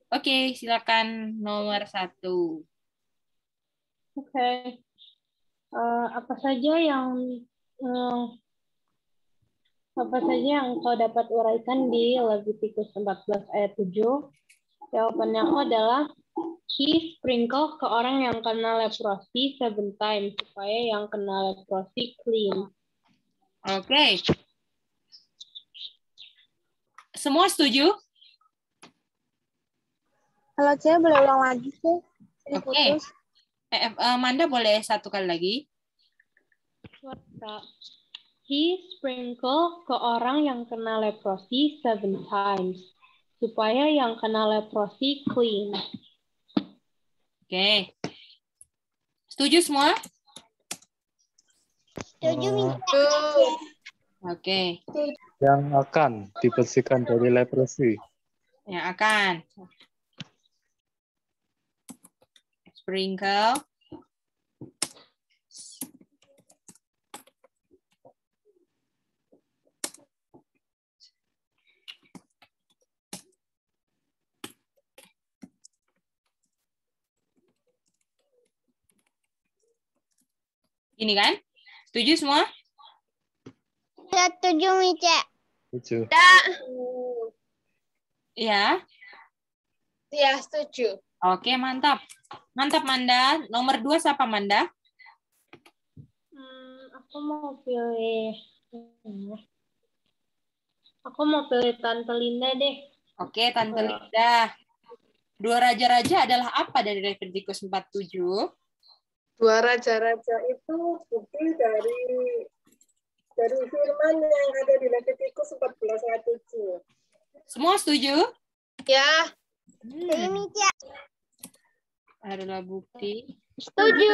Oke, silakan nomor 1. Oke. Apa saja yang kau dapat uraikan di Levitikus 14 ayat 7? Jawabannya aku adalah he sprinkle ke orang yang kena leprosi 7 times supaya yang kena leprosi clean. Oke. Semua setuju? Kalau saya boleh ulang lagi sih. Oke. Manda boleh 1 kali lagi? He sprinkle ke orang yang kena leprosi 7 times supaya yang kena leprosi clean. Oke. Setuju semua? Setuju, Oke. Yang akan dibersihkan dari leprosi. Yang akan. Sprinkle. Ini kan? Setuju semua? Setuju, Mice. Setuju. Ya. Ya, setuju. Oke, mantap. Mantap, Manda. Nomor 2 siapa, Manda? Aku mau pilih Tante Linda deh. Oke, Tante Linda. 2 raja-raja adalah apa dari Levitikus 47? 2 raja-raja itu bukti dari firman yang ada di Levitikus 14 ayat 7. Semua setuju? Ya. Setuju, Mice. Adalah bukti. Setuju.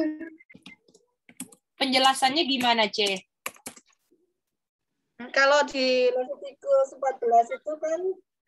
Penjelasannya gimana, C? Kalau di Levitikus 14 itu kan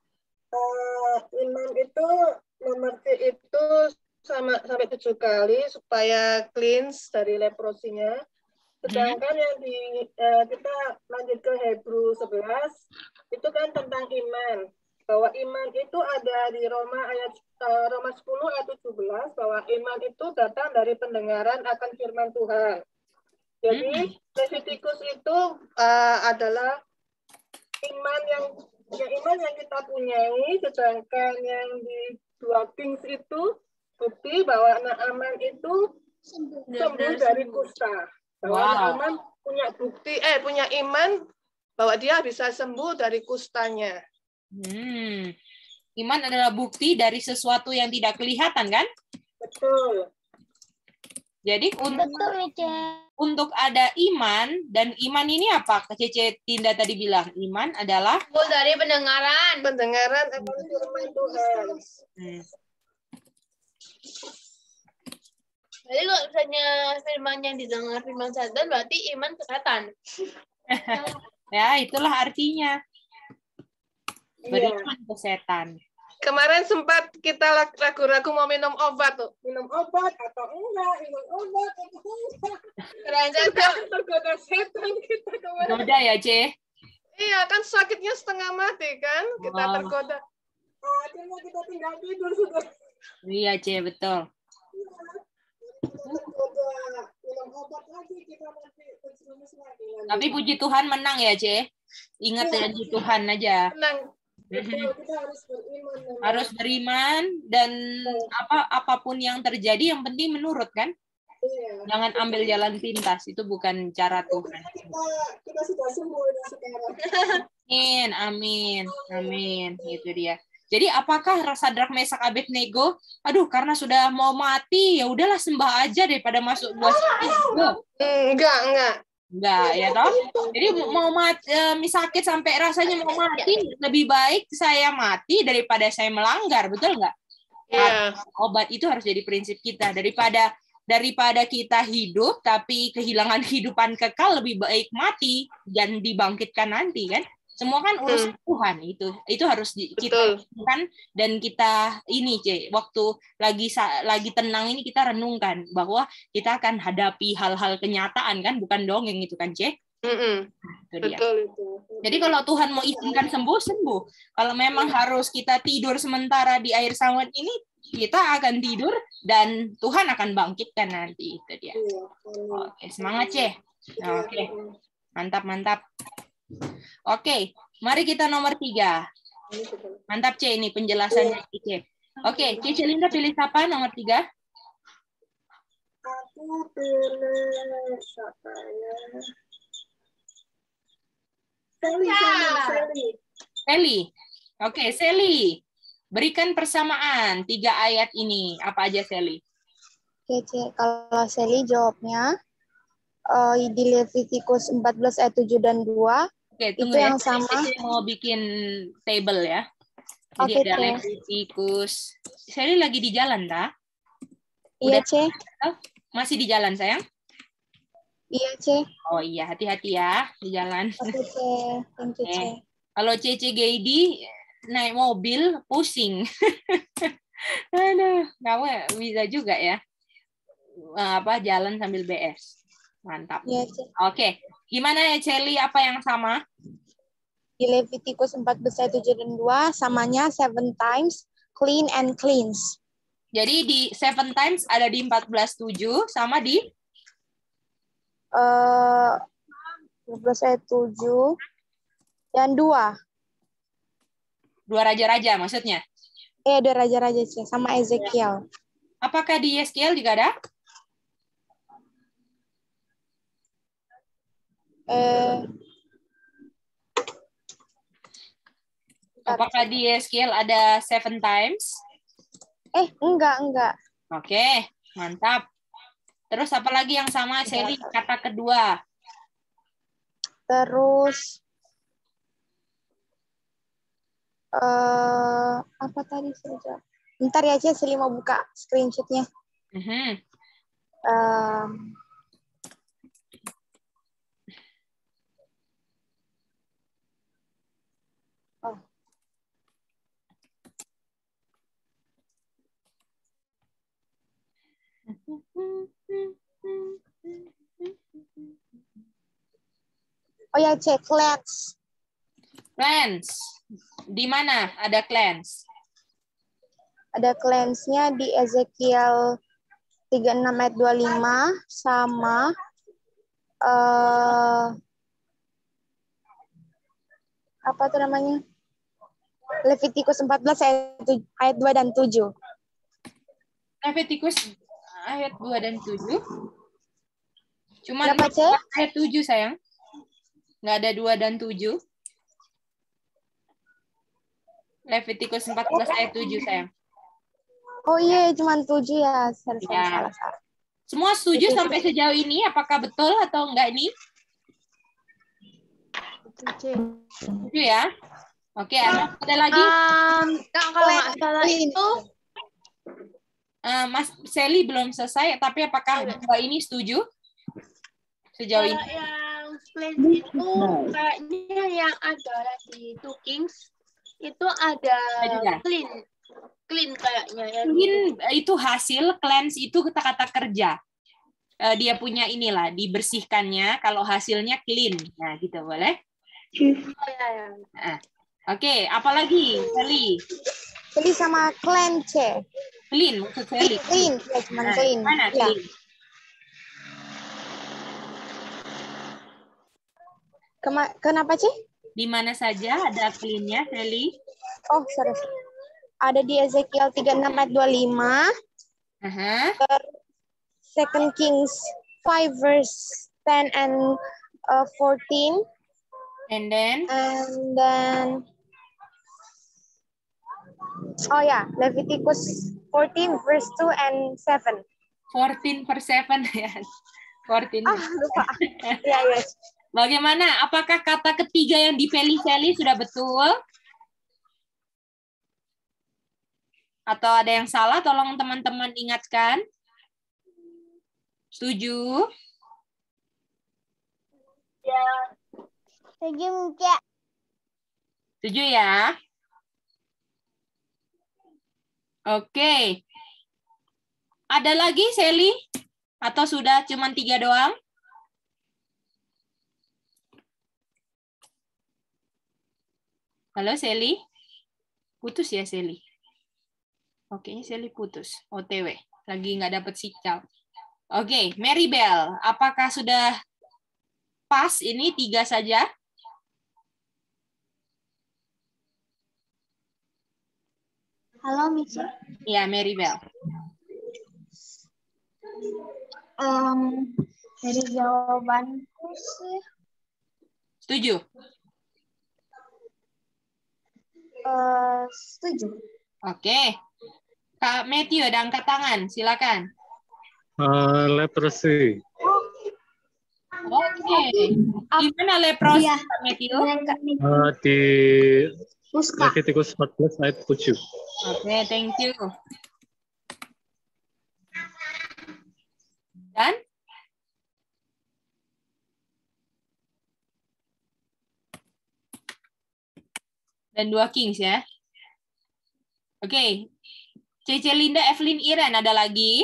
imam itu memercik itu sampai 7 kali supaya cleanse dari leprosinya. Sedangkan yang kita lanjut ke Hebrew 11 itu kan tentang iman. Bahwa iman itu ada di Roma 10 ayat 17 bahwa iman itu datang dari pendengaran akan firman Tuhan. Jadi Levitikus itu adalah iman yang kita punyai, sedangkan yang di 2 Kings itu bukti bahwa Naaman itu sembuh dari kusta. Bahwa Naaman punya iman bahwa dia bisa sembuh dari kustanya. Iman adalah bukti dari sesuatu yang tidak kelihatan, kan? Betul. Jadi untuk ada iman, dan iman ini apa? Cece Tinda tadi bilang, iman adalah dari pendengaran. Pendengaran akan firman Tuhan. Jadi kalau misalnya firman yang didengar firman setan, berarti iman ke setan. Ya, itulah artinya. Beriman ke setan. Kemarin sempat kita ragu-ragu mau minum obat tuh. Minum obat atau enggak? Minum obat atau enggak? Kita tergoda setan kita kemarin. Tergoda ya, C? Iya, kan sakitnya setengah mati kan? Kita tergoda. Akhirnya kita tinggal tidur sudah. Iya, C, betul. Minum obat lagi, kita nanti terjerumus lagi. Tapi puji Tuhan menang ya, C? Ingat ya, puji Tuhan aja. Menang. Betul, kita harus beriman. Harus beriman dan apapun yang terjadi yang penting menurut, kan? Iya. Jangan ambil jalan pintas, itu bukan cara Tuhan. Kita sudah sembuh sekarang. Amin. Itu dia. Jadi apakah Sadrak Mesak Abednego, aduh karena sudah mau mati ya udahlah sembah aja daripada masuk 2 surga? Enggak ya toh. Jadi mau mati, sakit sampai rasanya mau mati, lebih baik saya mati daripada saya melanggar, betul nggak? Yeah. Obat itu harus jadi prinsip kita, daripada kita hidup tapi kehilangan kehidupan kekal, lebih baik mati dan dibangkitkan nanti, kan? Semua kan urusan Tuhan, itu harus kita lakukan. Dan kita ini, C, waktu lagi tenang ini kita renungkan bahwa kita akan hadapi hal-hal kenyataan, kan, bukan dongeng itu kan, C? Itu dia. Betul itu. Jadi kalau Tuhan mau izinkan sembuh, sembuh. Kalau memang harus kita tidur sementara di air sawat ini, kita akan tidur dan Tuhan akan bangkitkan nanti. Itu dia. Oke, semangat, C. Oke, mantap, mantap. Oke, mari kita nomor 3. Mantap, C, ini penjelasannya, C. Oke, Cici Linda pilih siapa nomor 3? Aku pilih siapa ya? Sally. Oke, Sally. Berikan persamaan 3 ayat ini. Apa aja, Sally? Oke, kalau Sally jawabnya di Levitikus 14 ayat 7 dan 2. Oke, itu tunggu ya. yang sama. Saya mau bikin table ya. Jadi Oke, ada C. Levitikus. Sally lagi di jalan, tak? Iya, C. Masih di jalan, sayang? Iya, C. Oh iya, hati-hati ya di jalan. Oke, C. Thank you, C. Kalau Cece Gaidi naik mobil pusing. Aduh, kamu bisa juga ya. Jalan sambil BS. Mantap. Iya, C. Oke, gimana ya Celi? Apa yang sama? Di Levitikus 14 ayat 7 dan 2 samanya 7 times clean and cleanse. Jadi di 7 times ada di 14:7 sama di 14 ayat 7 dan 2. 2 raja-raja maksudnya. Ada raja-raja, C, sama Ezekiel. Apakah di Yeskiel juga ada? Apakah di Yeskiel ada 7 times? Enggak. Oke, mantap. Terus apa lagi yang sama, Sally? Kata kedua. Terus apa tadi saja? Bentar ya, C, Sally mau buka screenshot-nya. Oh ya, C, cleanse. Cleanse. Di mana ada cleanse? Ada cleanse-nya di Ezekiel 36 ayat 25 sama apa tuh namanya? Levitikus 14 ayat 2 dan 7. Levitikus ayat 2 dan 7. Cuma ayat 7, sayang. Nggak ada 2 dan 7. Levitikus 14 ayat 7, sayang. Oh iya, cuma 7 ya. Salah. Semua setuju sampai sejauh ini? Apakah betul atau enggak ini? Setuju ya? Oke, ada lagi? Kalau nggak salah itu Mas Sally belum selesai, tapi apakah Mbak ini setuju? Sejauh ini? yang cleanse itu kayaknya yang ada di Two Kings itu ada clean kayaknya ya. Clean itu hasil, cleanse itu kata-kata kerja. Dia punya inilah, dibersihkannya, kalau hasilnya clean. Nah, gitu boleh? Oke, apalagi Sally? Sally sama cleanse, C. Clean, maksud Sally. Clean, ya, cuma clean. Mana ya. clean? Kenapa, C? Di mana saja ada clean-nya, Sally? Oh, sorry. Ada di Ezekiel 36 ayat 25. Second Kings 5 verse 10 and 14. And then oh ya, Leviticus 14 verse 2 and 7. 14 per 7 ya. 14. Lupa. Ya. Bagaimana? Apakah kata ketiga yang dipilih Sally sudah betul? Atau ada yang salah? Tolong teman-teman ingatkan. Setuju? Ya. Setuju ya? Oke. Ada lagi, Sally? Atau sudah cuma 3 doang? Halo, Sally? Putus ya, Sally? Oke, Sally putus. OTW. Lagi nggak dapat sinyal. Oke, Maribel, apakah sudah pas ini 3 saja? Halo, Mici. Ya, Maribel. Dari jawabanku sih Setuju? setuju. Oke. Kak Matthew, ada angkat tangan. Silakan. Leprosy. Oke. Gimana leprosi, Iya. Kak Matthew? Di Puska. Levitikus 14 ayat 7. Oke, thank you. Dan? Dan 2 Kings ya. Oke. Cece Linda, Evelyn, Iren, ada lagi?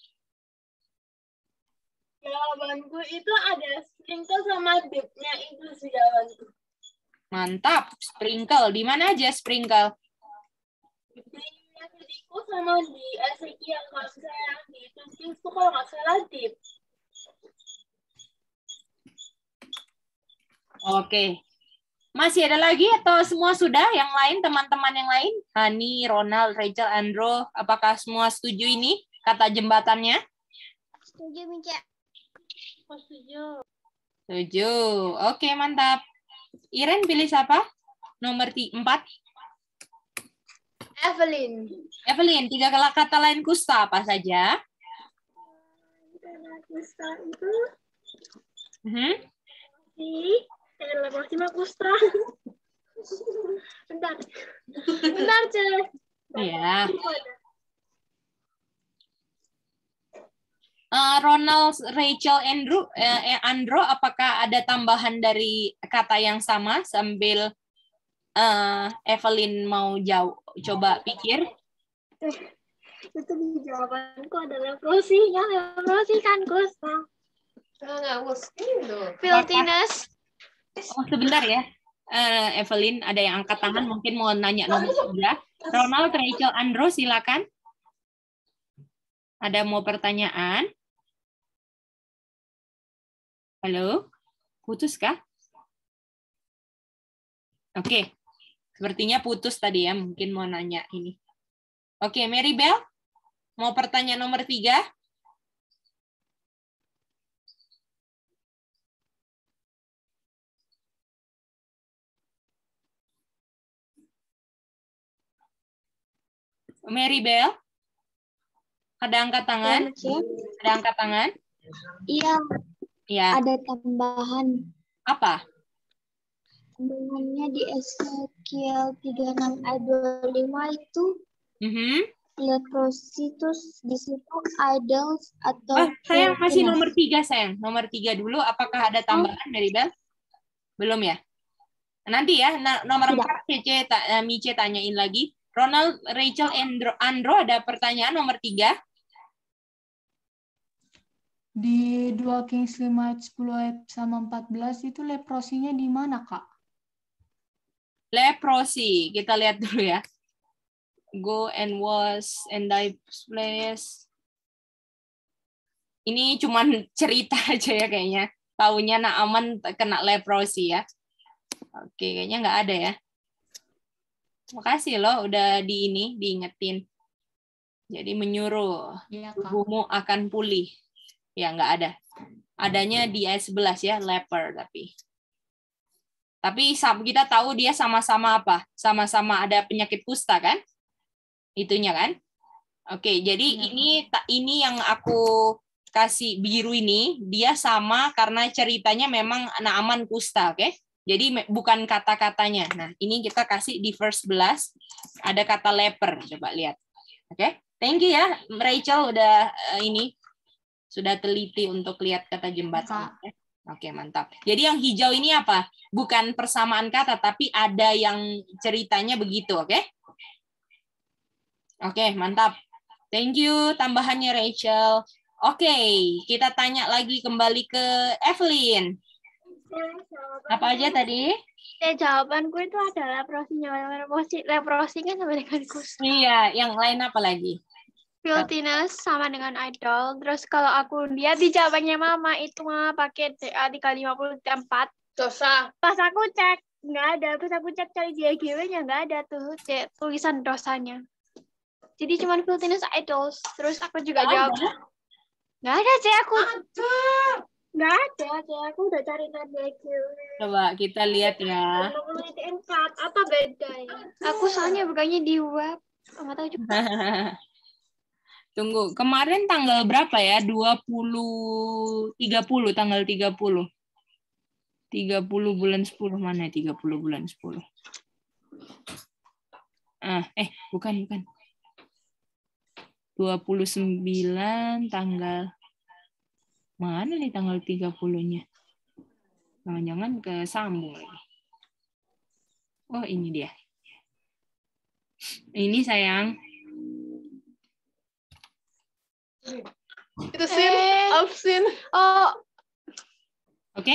Jawabanku itu ada sprinkle sama dip-nya itu sih jawabanku. Mantap. Sprinkle. Di mana aja sprinkle? Di Levitikus sama di Ezekiel kalau misalnya di Kings itu kalau nggak salah dip. Oke. Masih ada lagi atau semua sudah? Yang lain, teman-teman yang lain? Hani, Ronald, Rachel, Andro, apakah semua setuju ini kata jembatannya? Setuju, Mici. Setuju. Setuju. Oke, mantap. Iren pilih siapa? Nomor 4. Evelyn. Evelyn, 3 kata lain kusta apa saja? Kusta itu leprosi mah kusta. Bentar, Cek. Iya. Ronald, Rachel, Andro, apakah ada tambahan dari kata yang sama sambil Evelyn mau coba pikir? Itu di jawabanku ada leprosi. Ya, leprosi kan kusta. Filthiness. Oh, sebentar ya. Evelyn, ada yang angkat tangan, mungkin mau nanya nomor 3. Ronald, Rachel, Andro, silakan. Ada mau pertanyaan? Halo? Putus kah? Oke. Sepertinya putus tadi ya, mungkin mau nanya ini. Oke, Maribel, mau pertanyaan nomor 3? Maribel, ada angkat tangan? Ya, Ada angkat tangan? iya, Ya. ada tambahan. Apa? Tambahannya di Ezekiel 36 ayat 25 itu leprosi itu di situ idols atau Sayang, masih nomor 3, sayang. Nomor 3 dulu. Apakah ada tambahan, Maribel? Belum ya? Nanti ya, nomor 4 Mice tanyain lagi. Ronald, Rachel, Andro, ada pertanyaan nomor 3? Di 2 Kings 5 ayat 10 ayat sama 14 itu leprosinya di mana, Kak? Leprosy. Kita lihat dulu ya. Go and wash and thy place. Ini cuman cerita aja ya kayaknya. Taunya Naaman kena leprosy ya. Oke, kayaknya nggak ada ya. Makasih loh udah diingetin. Jadi menyuruh tubuhmu akan pulih. Ya, nggak ada. Adanya di ayat 11 ya, leper tapi. Tapi kita tahu dia sama-sama apa? Sama-sama ada penyakit kusta kan? Itunya kan? Oke, jadi ini yang aku kasih biru ini, dia sama karena ceritanya memang Naaman kusta, oke? Jadi bukan kata-katanya. Nah, ini kita kasih di verse 11 ada kata leper. Coba lihat. Oke? Thank you ya, Rachel udah sudah teliti untuk lihat kata jembatan. Oke, mantap. Jadi yang hijau ini apa? Bukan persamaan kata, tapi ada yang ceritanya begitu, oke? Oke, mantap. Thank you tambahannya Rachel. Oke, kita tanya lagi kembali ke Evelyn. Apa aja tadi? jawabanku itu adalah leprosi kan sama dengan kus. Iya, yang lain apa lagi? Filthiness sama dengan idol. Terus kalau aku lihat di jawabannya Mama itu Mama pakai DA 354. Dosa. Pas aku cek nggak ada. Pas aku cek cari di IGW-nya nggak ada tuh tulisan dosanya. Jadi cuma filthiness idols. Terus aku juga jawab nggak ada cek aku. Nggak ada cek aku udah cari di IGW. Coba kita lihat ya. 4 apa bedanya? Aku soalnya bukannya di web. Nggak tahu juga. Tunggu, kemarin tanggal berapa ya? 30 tanggal 30. 30 bulan 10 mana 30 bulan 10? Bukan. 29 tanggal mana nih tanggal 30-nya? Jangan-jangan kesambung lagi. Oh, ini dia. Ini sayang. Itu sin, absin. Oh, Oke?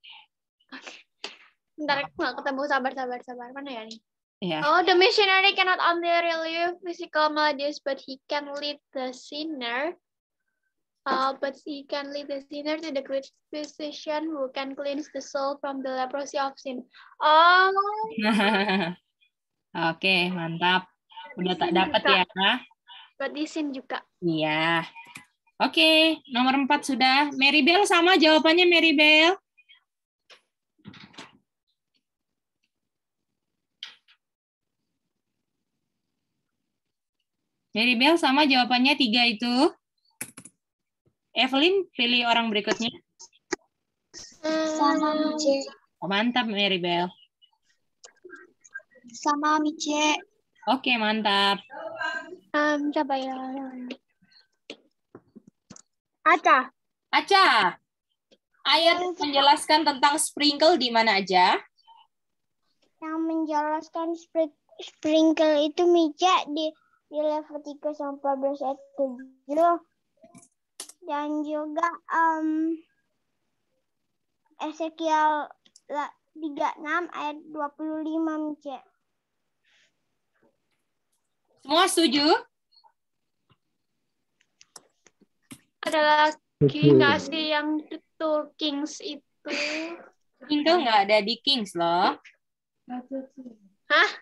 bentar aku nggak ketemu. Sabar. Mana ya nih? Ya. Oh, the missionary cannot only relieve physical maladies, but he can lead the sinner. But he can lead the sinner to the great physician who can cleanse the soul from the leprosy of sin. Oh. Oke, mantap. Udah tak dapat ya? Berarti sin juga. Iya. Oke, nomor 4 sudah. Mary Bell sama jawabannya Mary Bell. Mary Bell sama jawabannya 3 itu. Evelyn, pilih orang berikutnya. Sama Mice. Oh, mantap Mary Bell. Sama Mice. Oke, mantap. Coba ya. Aca. Ayat menjelaskan tentang sprinkle di mana aja? Yang menjelaskan sprinkle itu Mice di Levitikus 14 ayat 7 dan juga Ezekiel 36 ayat 25 Mice. Semua setuju? Ada lagi nggak sih yang Two Kings itu? Sprinkle nggak ada di Kings loh. Hah?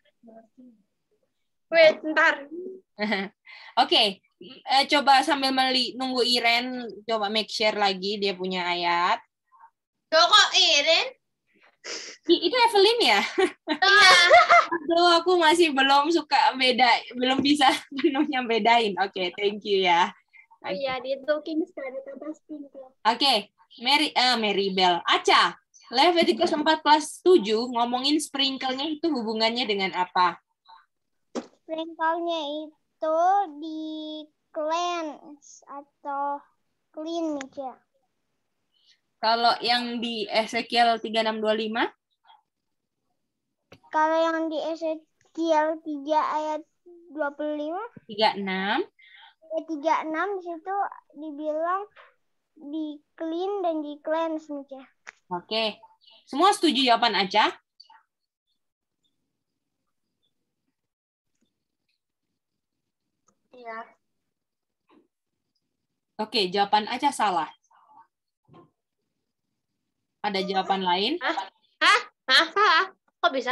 Wait, ntar. Oke, coba sambil nunggu Iren, coba make share lagi dia punya ayat. Kok Iren? Itu Evelyn ya? Iya. Aduh, aku masih belum belum bisa minumnya bedain. Oke, thank you ya. Oh iya, di Two Kings ada kata sprinkle. Oke, Mary Bell. Aca, Levitikus 14:7 ngomongin sprinkle-nya itu hubungannya dengan apa? Sprinkle-nya itu di cleanse atau clean ya. Kalau yang di Ezekiel 36:25? Kalau yang di Ezekiel 3 ayat 25? 36. 36 di situ dibilang di clean dan di cleanse ya. Oke. Semua setuju jawaban Aca? Iya. Oke, jawaban Aca salah. Ada jawaban lain? Hah? Kok bisa?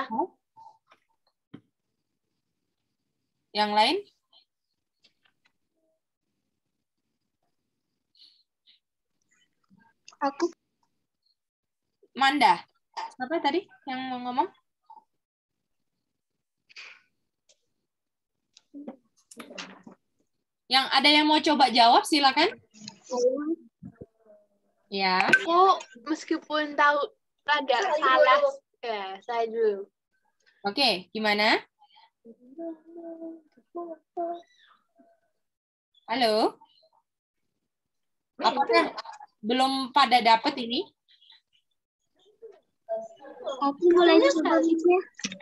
Yang lain? Aku. Manda. Siapa tadi yang mau ngomong? Yang ada yang mau coba jawab, silakan. Ya. Aku meskipun tahu rada salah, ya saya dulu. Oke, gimana? Halo? Apakah belum pada dapat ini? Aku mulai coba ya.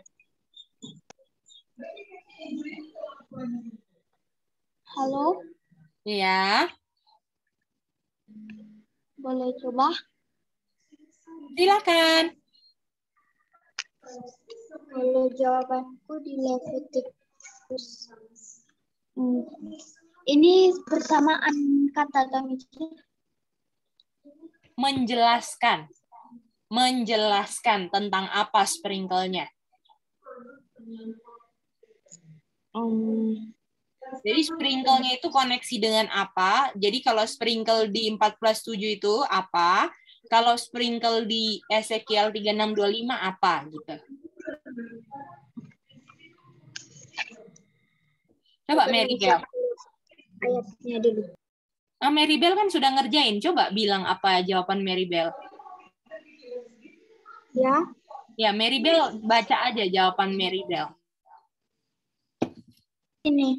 Halo? Iya. Boleh coba? Silakan. Kalau jawabanku di Leviticus. Ini persamaan kata kami. Menjelaskan. Menjelaskan tentang apa sprinkle-nya. Jadi sprinkle-nya itu koneksi dengan apa? Jadi kalau sprinkle di 14:7 itu apa? Kalau sprinkle di Ezekiel 36:25 apa gitu. Coba Mary Bell. Ayatnya dulu. Mary Bell kan sudah ngerjain. Coba bilang apa jawaban Mary Bell. Ya. Ya, Mary Bell baca aja jawaban Mary Bell. Ini.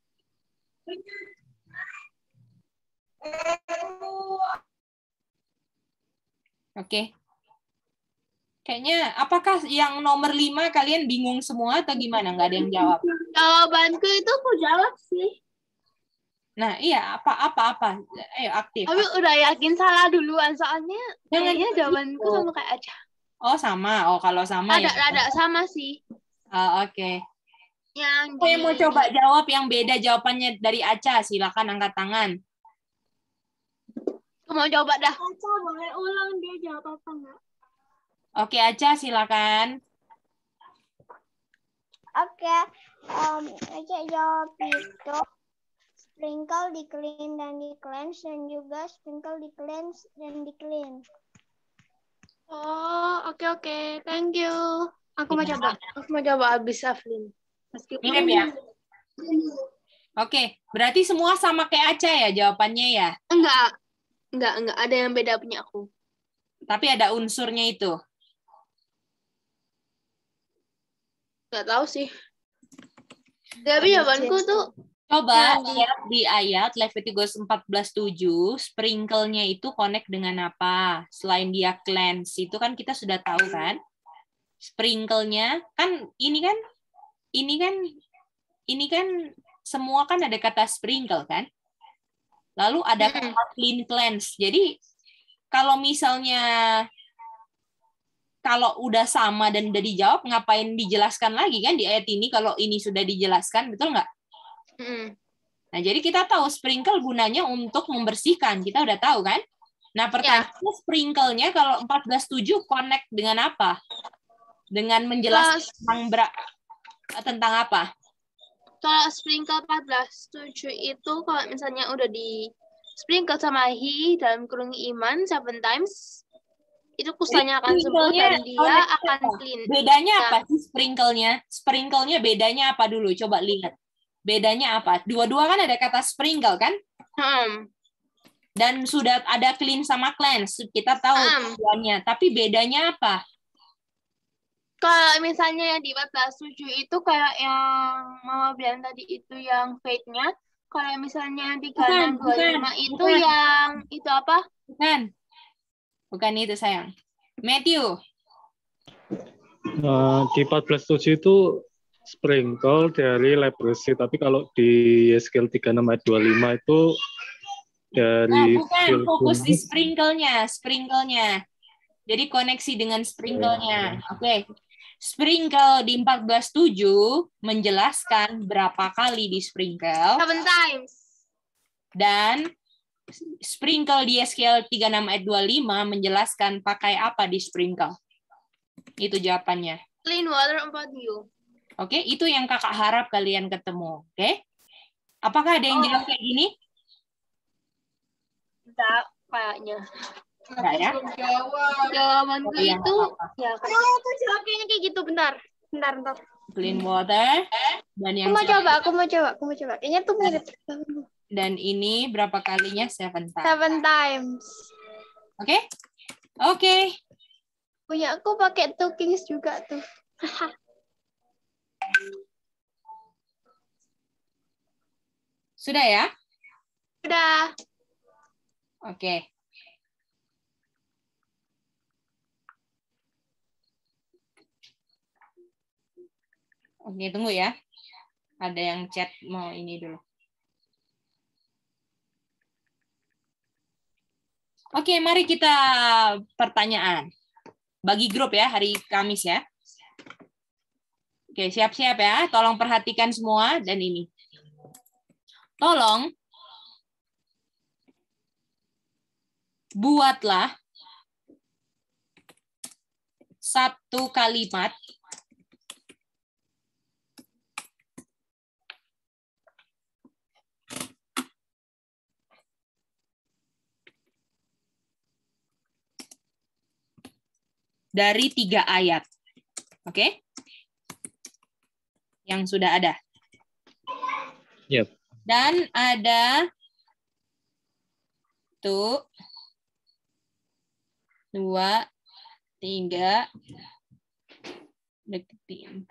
Oke. Kayaknya apakah yang nomor 5 kalian bingung semua atau gimana? Nggak ada yang jawab. Jawabanku itu aku jawab sih. Nah, iya, apa. Ayo, aktif. Tapi udah yakin salah duluan, soalnya Jangan kayaknya jawabanku gitu. sama kayak aja. Oh, sama. Oh, kalau sama ya. Rada sama sih. Oh, oke. Yang Saya mau coba jawab yang beda jawabannya dari Aca. Silakan angkat tangan. Aku mau coba dah. Aca, boleh ulang dia jawab apa enggak? Oke, Aca, silakan. Oke. Aja jawab itu. Sprinkle di clean dan di cleanse, dan juga sprinkle di cleanse dan di clean. Oh, oke. Thank you. Aku mau coba habis Aflin. Mirip ya? Oke, berarti semua sama kayak Aca ya jawabannya ya? Enggak. Ada yang beda punya aku. Tapi ada unsurnya itu. Enggak tahu sih. Tapi jawabanku tuh Coba lihat di ayat Leviticus 14:7, sprinkle-nya itu connect dengan apa? Selain dia cleanse, itu kan kita sudah tahu kan? Sprinkle-nya kan ini kan semua kan ada kata sprinkle kan? Lalu ada kata clean cleanse. Jadi kalau misalnya kalau udah sama dan udah dijawab, ngapain dijelaskan lagi kan di ayat ini kalau ini sudah dijelaskan, betul nggak? Nah, jadi kita tahu sprinkle gunanya untuk membersihkan. Kita udah tahu kan? Nah, pertanyaannya sprinkle-nya kalau 14:7 connect dengan apa? Dengan menjelaskan tentang apa? Kalau sprinkle 14:7 itu kalau misalnya udah di sprinkle sama he dalam kurung iman 7 times, itu kusanya akan sembuh dan dia akan clean. Bedanya apa sih sprinkle-nya? Sprinkle-nya bedanya apa dulu? Coba lihat. Bedanya apa? Dua-dua kan ada kata sprinkle kan? Dan sudah ada clean sama cleanse. Kita tahu tujuannya. Tapi bedanya apa? Kalau misalnya yang di 14:7 itu kayak yang Mama bilang tadi itu yang faith-nya. Kalau misalnya yang 36:25 itu yang itu apa? Bukan itu sayang. Matthew. Di 14:7 itu sprinkle dari leprosy, tapi kalau di Ezekiel 36 ayat 25 itu dari bukan, fokus di sprinkle-nya. Jadi koneksi dengan sprinkle-nya. Oke. Sprinkle di 14:7 menjelaskan berapa kali di sprinkle. 7 times. Dan sprinkle di Ezekiel 36 ayat 25 menjelaskan pakai apa di sprinkle. Itu jawabannya. Clean water upon you. Oke, itu yang kakak harap kalian ketemu. Oke? Apakah ada yang jawab kayak gini? Enggak, kayaknya. Enggak ya? Jawabanku itu ya. Aku jawab kayaknya kayak gitu. Bentar. Clean water. Dan yang Aku mau coba. Kayaknya tuh mirip. Dan ini berapa kalinya? 7 times. 7 times. Oke? Oke. Punya aku pakai 2 kings juga tuh. Sudah ya? Udah. Oke. Oke, tunggu ya. Ada yang chat mau ini dulu. Oke, mari kita pertanyaan. Bagi grup ya, hari Kamis ya. Oke, siap-siap ya. Tolong perhatikan semua dan ini. Tolong buatlah satu kalimat dari 3 ayat. Oke? Yang sudah ada. Yep. Dan ada 1, 2, 3, deketin.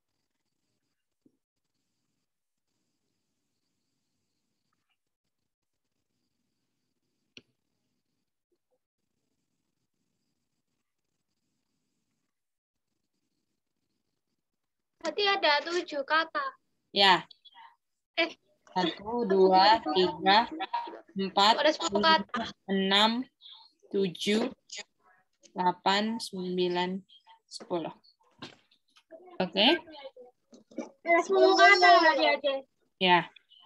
Berarti ada 7 kata. Ya. 1, 2, 3, 4, Ada 10 kata. 6, 7, 8, 9, 10. Oke? Ada 10 kata berarti aja. Ya.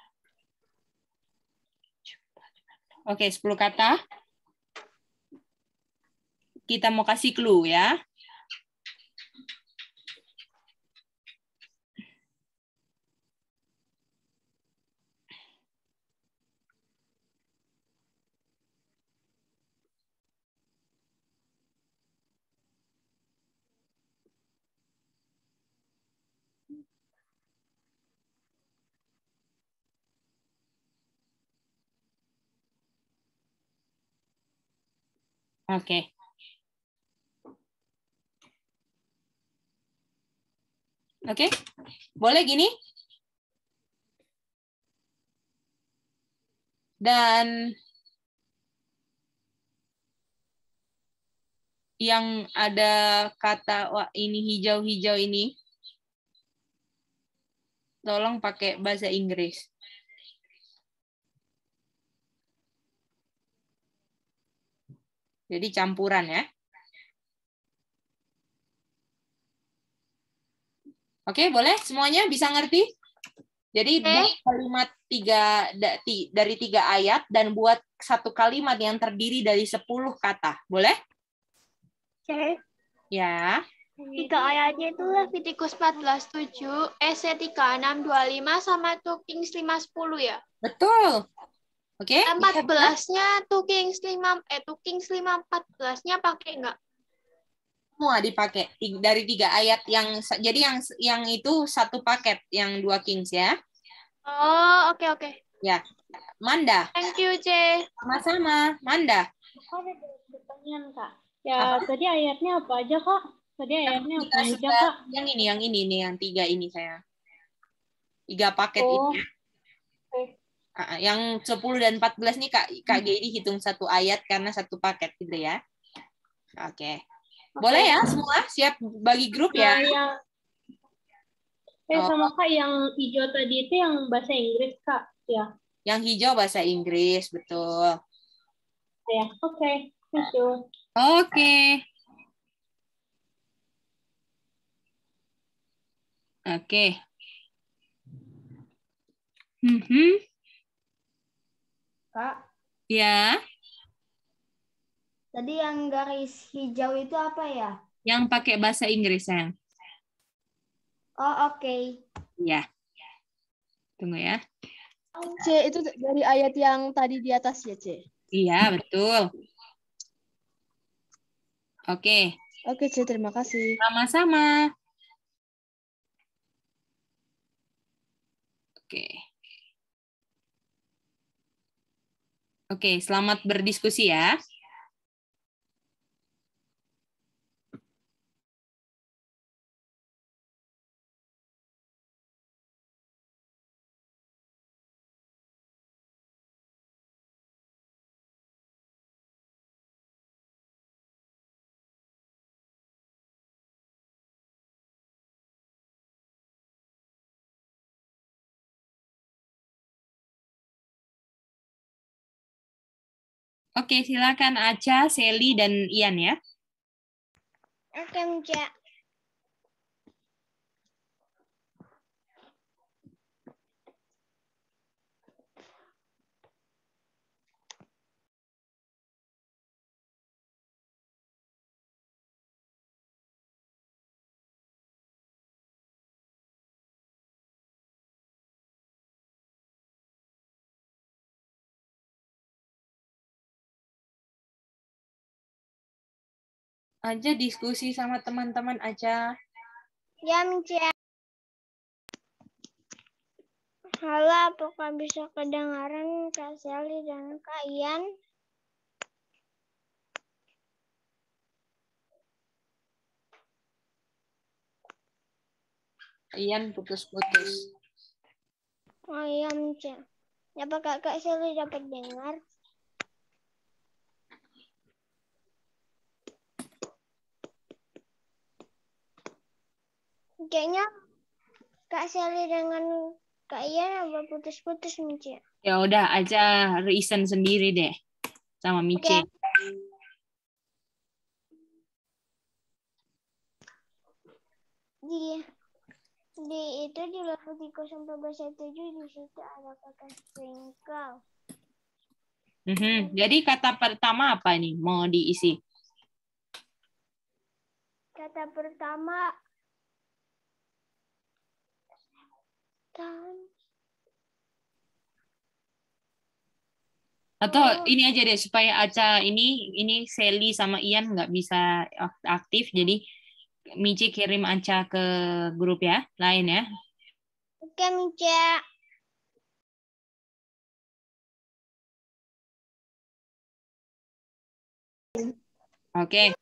Oke, 10 kata. Kita mau kasih clue ya. Oke. Oke? Boleh gini? Dan yang ada kata wah ini hijau-hijau ini tolong pakai bahasa Inggris. Jadi campuran ya. Oke, boleh? Semuanya bisa ngerti? Jadi buat kalimat dari 3 ayat dan buat satu kalimat yang terdiri dari 10 kata. Boleh? Oke. Ya. 3 ayatnya itu Levitikus 14:7, EC 36:25 sama 2 Kings 5:10 ya. Betul. Oke. 14-nya 2 Kings 5:14-nya pakai enggak? Semua dipakai dari 3 ayat jadi yang itu satu paket yang 2 Kings ya. Oh, oke. Ya. Manda. Thank you, C. Sama-sama. Manda. Ada pertanyaan, Kak. Ya, tadi ayatnya apa aja, Kak? Tadi ayatnya apa aja, Kak? Yang ini nih, yang 3 ini saya. 3 paket Oh. ini. Yang 10 dan 14 nih Kak Gedi hitung satu ayat karena satu paket gitu ya. Oke. Boleh ya semua? Siap bagi grup ya? Sama Kak, yang hijau tadi itu yang bahasa Inggris, Kak. Ya. Yang hijau bahasa Inggris, betul. Ya, oke. Thank you. Oke. Oke. Kak, Ya. tadi yang garis hijau itu apa ya? Yang pakai bahasa Inggris, sayang. Oh, oke. Ya. Tunggu ya. C, itu dari ayat yang tadi di atas ya, C? Iya, betul. Oke. Oke, C, terima kasih. Sama-sama. Oke. Oke, selamat berdiskusi ya. Oke, silakan Aca, Sally, dan Ian ya. Oke, Cak. aja diskusi sama teman-teman aja. Ya, Mice. Halo, apakah bisa kedengaran Kak Sally dan Kak Ian? Ian putus-putus. Oh iya, Mice. Apakah Kak Sally dapat dengar? Kayaknya Kak Sally dengan Kak Ian apa putus-putus, Mice? Ya udah aja reason sendiri deh sama Mice. Oke. Di itu di level 3-7 di situ ada kata sprinkle. Jadi kata pertama apa nih mau diisi? Kata pertama Atau ini aja deh supaya Aca ini Sally sama Ian nggak bisa aktif, jadi Mici kirim Aca ke grup ya, lain ya. Oke, Mice. Oke.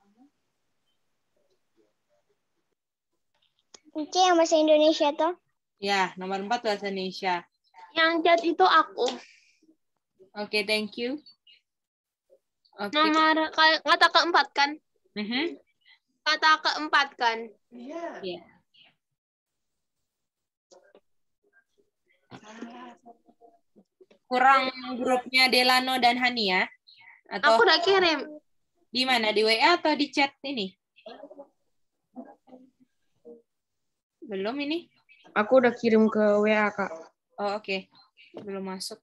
Mice yang bahasa Indonesia toh? Ya, nomor 4 bahasa Indonesia. Yang chat itu aku. Oke, thank you. Oke. Nomor kata keempat kan? Mhm. Kata keempat kan? Iya. Kurang grupnya Delano dan Hani ya? Atau Aku udah kirim. di mana? Di WA atau di chat ini? Belum ini? Aku udah kirim ke WA, Kak. Oh, oke. Belum masuk.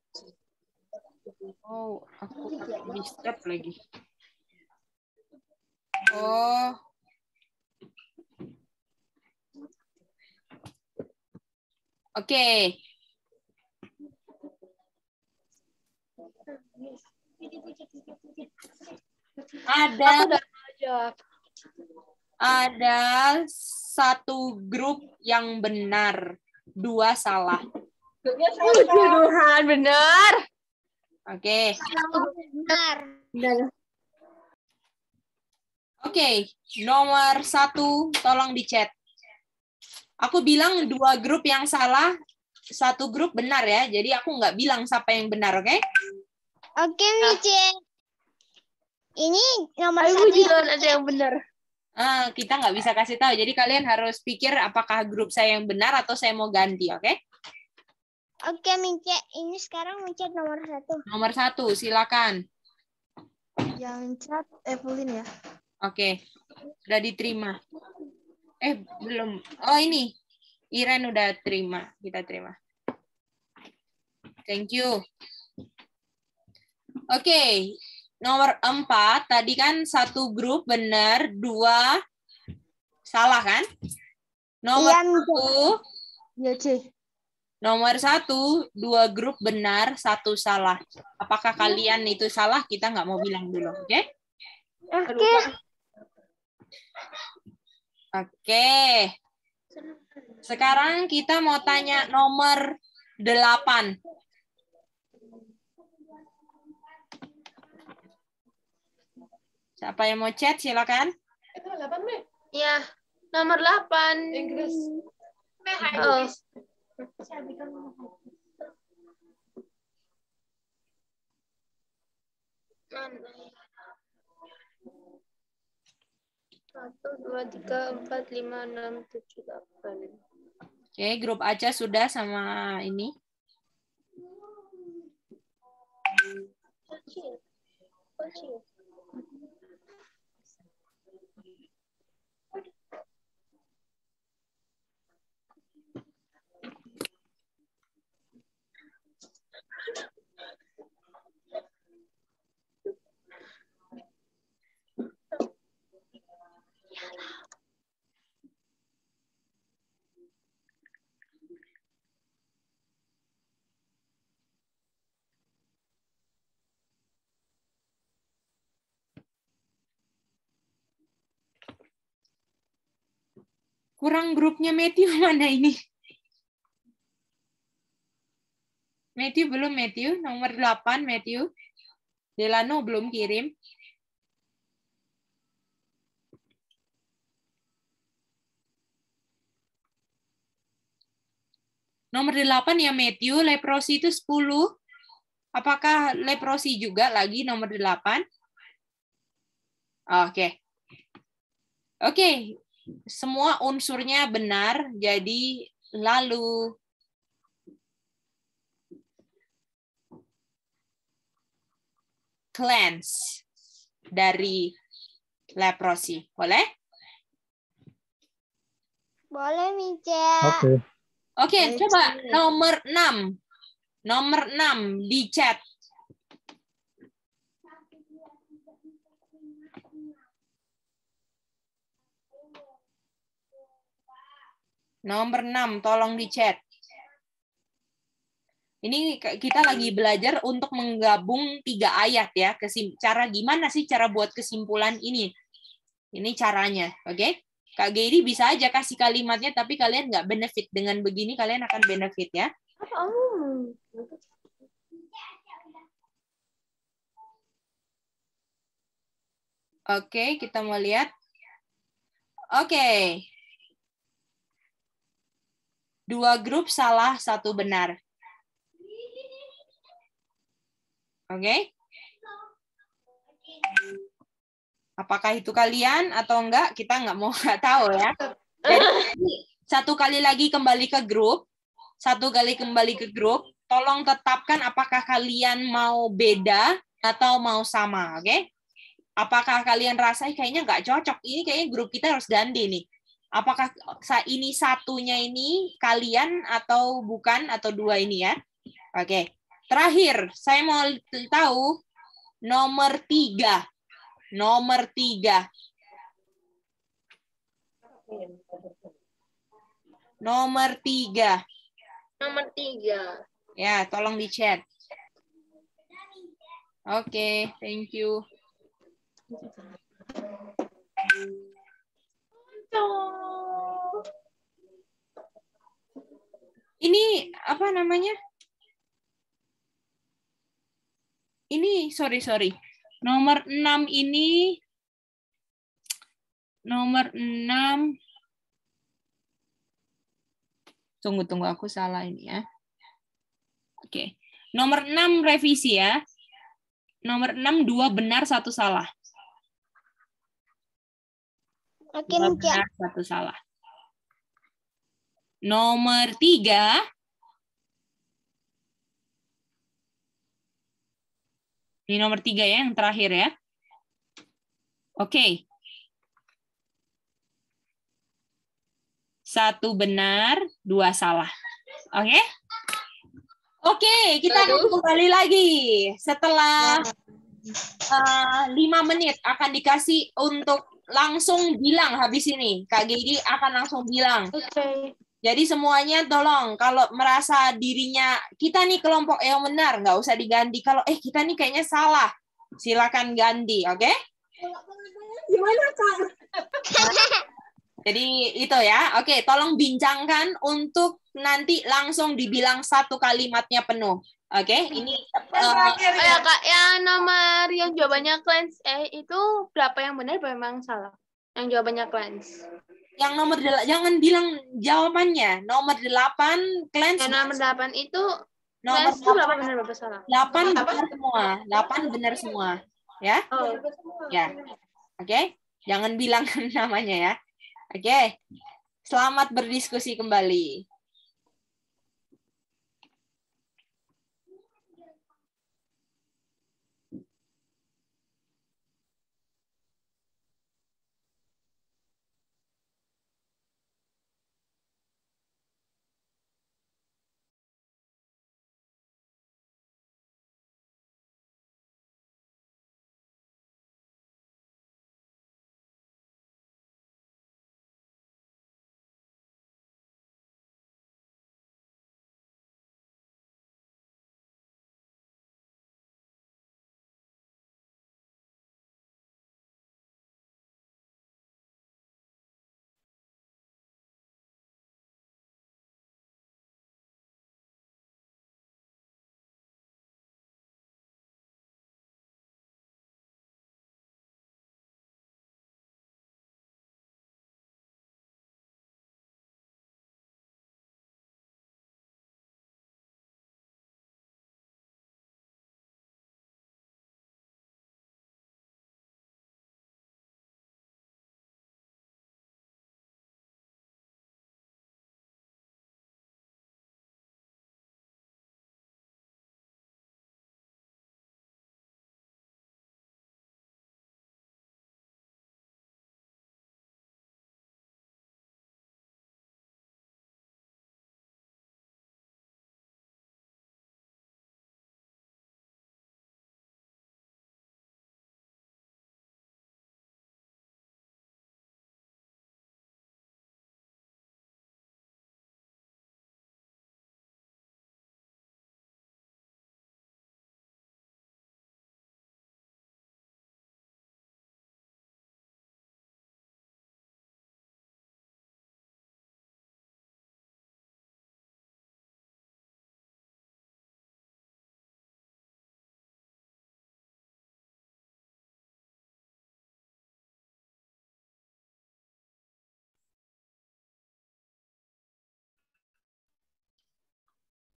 Oh, aku disturb lagi. Oh. Oke. Ada satu grup yang benar, 2 salah. Tuhan, benar. Oke. Benar. Oke, nomor 1 tolong di chat. Aku bilang 2 grup yang salah, 1 grup benar ya. Jadi aku nggak bilang siapa yang benar, oke? Oke, Mice. Ini nomor Aku 1 juga yang ada yang benar. Kita nggak bisa kasih tahu. Jadi kalian harus pikir apakah grup saya yang benar atau saya mau ganti, oke? Oke, Mice. Ini sekarang Mice nomor 1. Nomor 1, silakan. Yang chat Evelyn ya. Oke, udah diterima. Belum. Oh ini, Iren udah terima. Kita terima. Thank you. Oke, nomor 4. Tadi kan 1 grup benar, 2 salah kan? Nomor 1. Iya, C. Nomor 1, 2 grup benar, 1 salah. Apakah kalian itu salah? Kita nggak mau bilang dulu, oke? Oke. Oke. Sekarang kita mau tanya nomor 8. Siapa yang mau chat, silakan. Itu 8, Me. Iya, nomor 8. Inggris. Oh. Satu, 2, 3, 4, 5, 6, 7, 8. Oke, grup Aca sudah sama ini. Kurang grupnya Matthew mana ini? Matthew belum, Matthew. Nomor 8, Matthew. Delano belum kirim. Nomor 8 ya Matthew, leprosi itu 10. Apakah leprosi juga lagi nomor 8? Oke. Oke, semua unsurnya benar, jadi lalu cleanse dari leprosi. Boleh? Boleh, Mica. Oke. Oke, coba nomor 6. Nomor 6 di chat. Nomor 6, tolong di chat. Ini kita lagi belajar untuk menggabung 3 ayat ya. Cara gimana sih cara buat kesimpulan ini? Ini caranya, oke? Kak Geri bisa aja kasih kalimatnya, tapi kalian nggak benefit. Dengan begini kalian akan benefit ya. Oke, kita mau lihat. Oke. 2 grup salah, 1 benar. Oke? Apakah itu kalian atau enggak? Kita nggak tahu ya. Jadi, satu kali lagi kembali ke grup. Tolong tetapkan apakah kalian mau beda atau mau sama. Oke? Apakah kalian rasa kayaknya nggak cocok? Ini kayaknya grup kita harus ganti nih. Apakah ini satunya ini kalian atau bukan atau 2 ini ya? Oke. Terakhir, saya mau tahu nomor 3. Nomor 3. Nomor 3. Nomor 3. Ya, tolong di chat. Oke, thank you. Ini apa namanya? Ini sorry. Nomor 6 ini nomor 6. Tunggu aku salah ini ya. Oke. Nomor 6 revisi ya. Nomor 6 2 benar 1 salah. Oke, 2 Mica. benar 1 salah. Nomor 3. Ini nomor 3 ya, yang terakhir ya. Oke. 1 benar, 2 salah. Oke? Oke, kita akan kembali lagi. Setelah 5 menit akan dikasih untuk langsung bilang habis ini. Kak Gedi akan langsung bilang. Oke. Jadi semuanya tolong kalau merasa dirinya kita nih kelompok yang benar nggak usah diganti. Kalau kita nih kayaknya salah, silakan ganti, oke? Gimana, Kak? Jadi itu ya, oke. Tolong bincangkan untuk nanti langsung dibilang 1 kalimatnya penuh, oke? Ini Ya Kak, yang nomor yang jawabannya cleanse itu berapa yang benar, berapa yang salah? Yang jawabannya cleanse. yang nomor jangan bilang jawabannya. Nomor 8 cleanse. Yang nomor 8 itu nomor cleanse itu berapa benar, berapa salah? 8 benar semua. 8 benar semua. Ya? Oh. Ya. Oke? Jangan bilang namanya ya. Oke. Selamat berdiskusi kembali.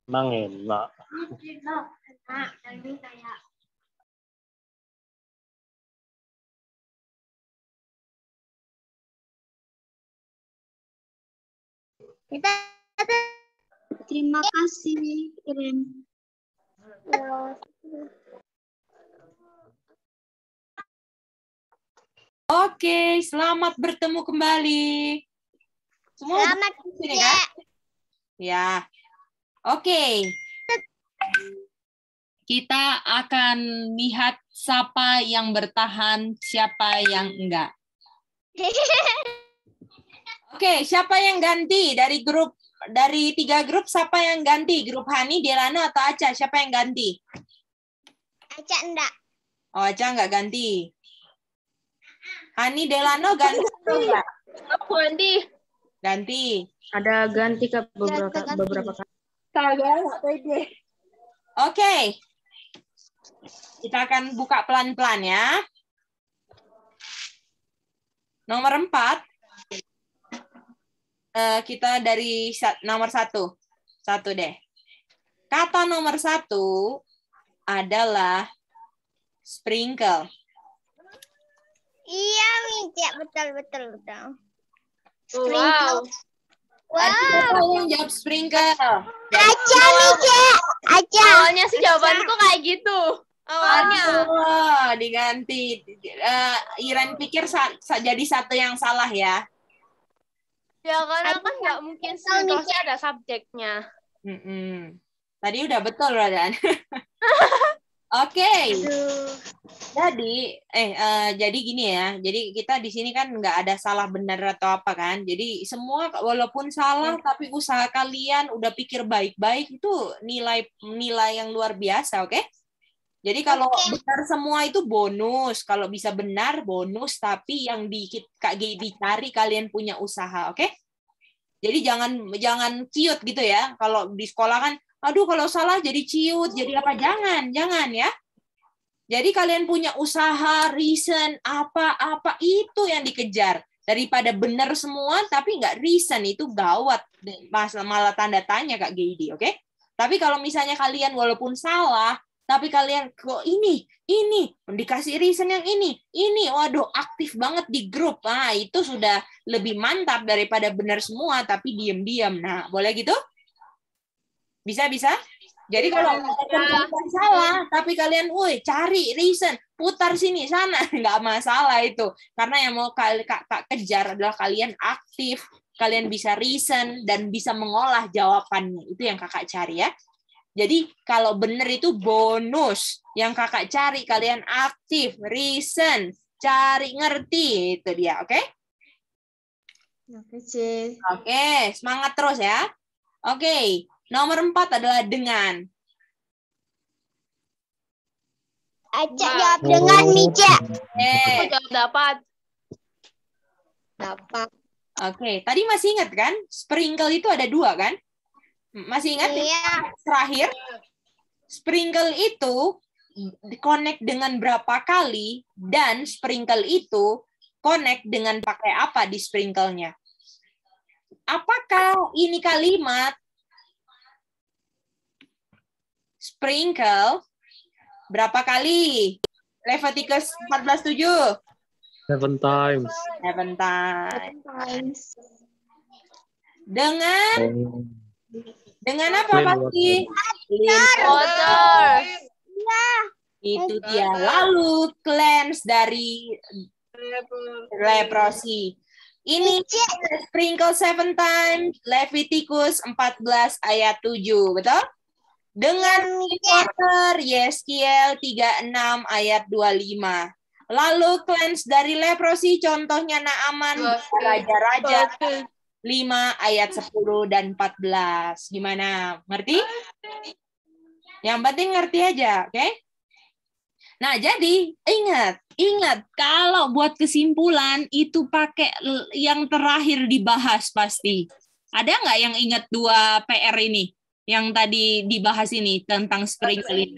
Emang enak. Terima kasih, Iren. Oke, selamat bertemu kembali. Semua Selamat di sini kan? Ya. Oke. Kita akan lihat siapa yang bertahan, siapa yang enggak. Oke, siapa yang ganti dari 3 grup, siapa yang ganti? Grup Hani, Delano, atau Aca? Siapa yang ganti? Aca enggak. Oh, Aca enggak ganti. Hani, Delano ganti atau enggak? Aku ganti. Ganti. Ada ganti ke beberapa kali. Oke. Kita akan buka pelan-pelan ya. Nomor 4. Kita dari nomor 1. 1 deh. Kata nomor 1 adalah sprinkle. Iya, Mica, betul. Wow. Siapa yang jawab sprinkle? Aca, Mica. Aca. Awalnya sih jawabanku kayak gitu. Awalnya. Aduh, diganti. Iren pikir jadi satu yang salah ya. Ya karena kan nggak mungkin situasi ada subjeknya. Tadi udah betul, Radan. Oke. Jadi gini ya. Jadi kita di sini kan nggak ada salah benar atau apa kan. Jadi semua walaupun salah tapi usaha kalian udah pikir baik-baik itu nilai yang luar biasa, oke? Jadi kalau benar semua itu bonus, kalau bisa benar bonus, tapi yang Kak G dicari kalian punya usaha, oke? Jadi jangan ciut gitu ya. Kalau di sekolah kan, aduh kalau salah jadi ciut, jadi apa? Jangan ya. Jadi kalian punya usaha, reason, apa itu yang dikejar. Daripada benar semua tapi nggak reason, itu gawat. Malah tanda tanya Kak G, oke? Tapi kalau misalnya kalian walaupun salah, tapi kalian kok ini dikasih reason yang ini, waduh aktif banget di grup. Nah, itu sudah lebih mantap daripada benar semua tapi diam-diam. Nah, boleh gitu? Bisa? Jadi kalau kalian salah, tapi kalian, cari reason, putar sini sana, nggak masalah itu. Karena yang mau Kak kejar adalah kalian aktif, kalian bisa reason dan bisa mengolah jawabannya. Itu yang Kakak cari ya. Jadi kalau benar itu bonus. Yang Kakak cari kalian aktif, reason, cari ngerti. Itu dia, oke? Oke, semangat terus ya. Oke, nomor 4 adalah dengan. Aca jawab dengan, Mica. Aku jawab dapat. Oke, tadi masih ingat kan? Sprinkle itu ada 2 kan? Masih ingat? Iya. Terakhir, sprinkle itu connect dengan berapa kali, dan sprinkle itu connect dengan pakai apa di sprinkle-nya. Apakah ini kalimat sprinkle berapa kali? Leviticus 14:7. 7 times. 7 times. Dengan apa pasti? Clean Water. Itu dia. Lalu cleanse dari leprosy. Ini sprinkle 7 times, Leviticus 14 ayat 7, betul? Dengan water, Yeskiel 36 ayat 25. Lalu cleanse dari leprosy, contohnya Naaman, Raja-Raja 5 ayat 10 dan 14. Gimana? Ngerti? Yang penting ngerti aja, oke? Nah, jadi ingat kalau buat kesimpulan itu pakai yang terakhir dibahas pasti. Ada nggak yang ingat 2 PR ini? Yang tadi dibahas ini tentang sprinkle ini?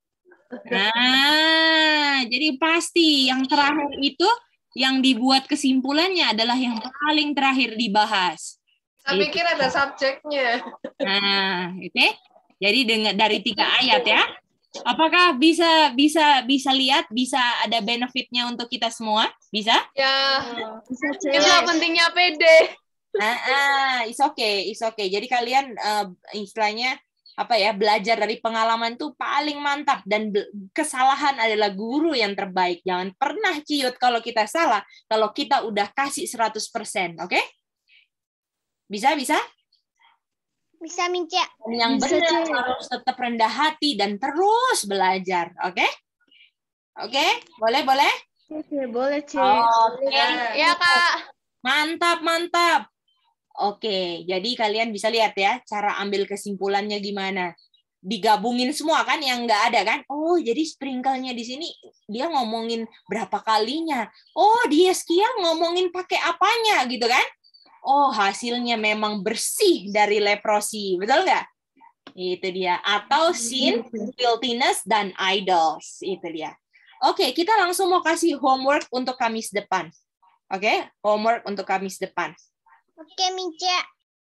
Nah, jadi pasti yang terakhir itu yang dibuat kesimpulannya adalah yang paling terakhir dibahas. Saya pikir ada subjeknya. Nah, oke. Jadi dari 3 ayat ya. Apakah bisa lihat, bisa ada benefitnya untuk kita semua? Bisa? Ya. Bisa, Itulah pentingnya PD. It's okay. Jadi kalian istilahnya apa ya, belajar dari pengalaman tuh paling mantap, dan kesalahan adalah guru yang terbaik. Jangan pernah ciut kalau kita salah, kalau kita udah kasih 100%, oke? Bisa? Bisa Mince. Yang benar harus tetap rendah hati dan terus belajar, oke? Oke, boleh? Boleh, Cik. Oke. Ya, Kak. Mantap. Oke, jadi kalian bisa lihat ya cara ambil kesimpulannya gimana. Digabungin semua kan yang nggak ada kan? Oh, jadi sprinkle-nya di sini dia ngomongin berapa kalinya. Oh, dia sekian ngomongin pakai apanya gitu kan? Oh, hasilnya memang bersih dari leprosi, betul nggak? Itu dia. Atau sin, filthiness, dan idols. Itu dia. Oke, kita langsung mau kasih homework untuk Kamis depan. Oke, homework untuk Kamis depan. Oke, Mince.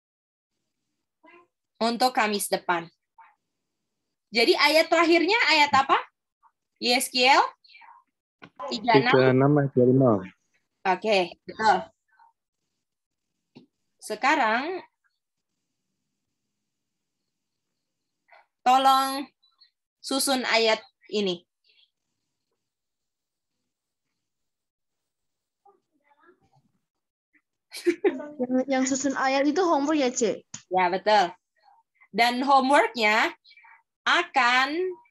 Untuk Kamis depan. Jadi ayat terakhirnya ayat apa? Yeskiel 36 ayat 25. Oke, betul. Sekarang tolong susun ayat ini. Yang susun ayat itu homework ya, Cik? Ya, betul. Dan homeworknya akan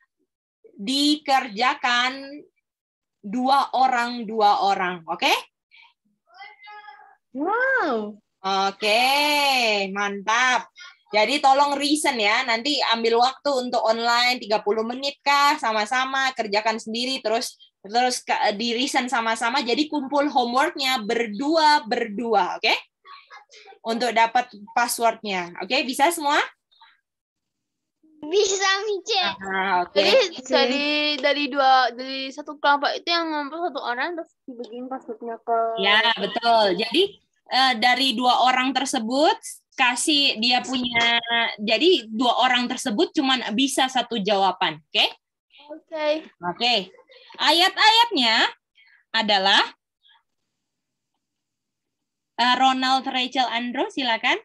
dikerjakan 2 orang, oke? Wow. Oke, mantap. Jadi tolong reason ya, nanti ambil waktu untuk online 30 menit kah, sama-sama kerjakan sendiri, terus di reason sama-sama, jadi kumpul homeworknya berdua, oke? Untuk dapat passwordnya, oke? Bisa semua? Bisa Mince. Oke. Jadi dari satu kelompok itu yang ngumpul 1 orang terus dibagiin passwordnya ke. Ya, betul. Jadi dari 2 orang tersebut kasih dia punya, jadi 2 orang tersebut cuman bisa 1 jawaban, oke? Oke. Ayat-ayatnya adalah Ronald, Rachel, Andrew, silakan.